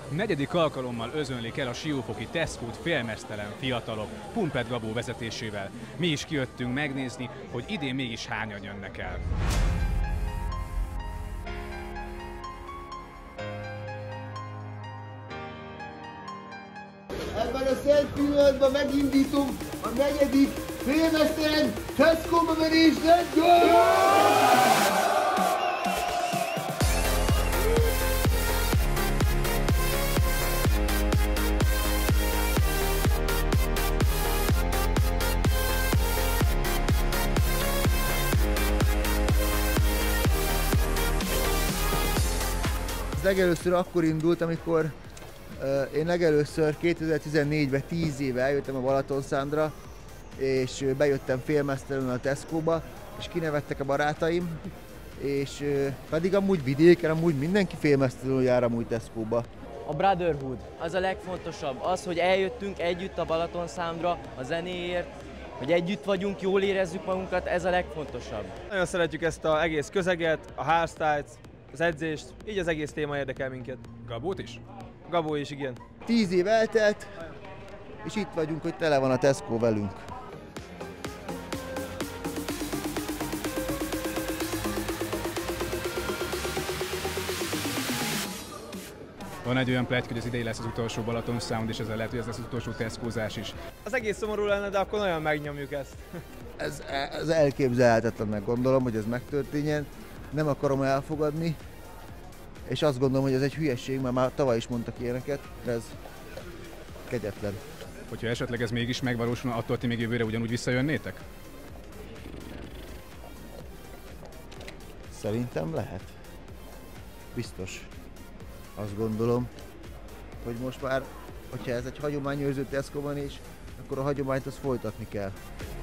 Negyedik alkalommal özönlik el a siófoki Tesco-t félmeztelen fiatalok Pumped Gabó vezetésével. Mi is kijöttünk megnézni, hogy idén mégis hányan jönnek el. Ebben a szent pillanatban megindítunk a negyedik félmeztelen Tesco-ba menés. Let's go! Ez legelőször akkor indult, amikor én legelőször 2014-ben 10 éve eljöttem a Balatonszándra, és bejöttem félmeztelenül a Tesco-ba, és kinevettek a barátaim, és pedig amúgy vidéken, amúgy mindenki félmeztelenül jár amúgy Tesco-ba. A brotherhood, az a legfontosabb. Az, hogy eljöttünk együtt a Balatonszámra, a zenéért, hogy együtt vagyunk, jól érezzük magunkat, ez a legfontosabb. Nagyon szeretjük ezt az egész közeget, a hardstyles, az edzést, így az egész téma érdekel minket. Gabót is? Gabó is, igen. 10 év eltelt, és itt vagyunk, hogy tele van a Tesco velünk. Van egy olyan pletyka, hogy az idei lesz az utolsó Balaton Sound, és ezzel lehet, hogy ez lesz az utolsó Tesco-zás is. Az egész szomorú lenne, de akkor nagyon megnyomjuk ezt. Ez elképzelhetetlennek gondolom, hogy ez megtörténjen. Nem akarom elfogadni, és azt gondolom, hogy ez egy hülyesség, mert már tavaly is mondtak ilyeneket, de ez kegyetlen. Hogyha esetleg ez mégis megvalósul, attól ti még jövőre ugyanúgy visszajönnétek? Szerintem lehet. Biztos. Azt gondolom, hogy most már, hogyha ez egy hagyományőrző Tesco van is, akkor a hagyományt azt folytatni kell.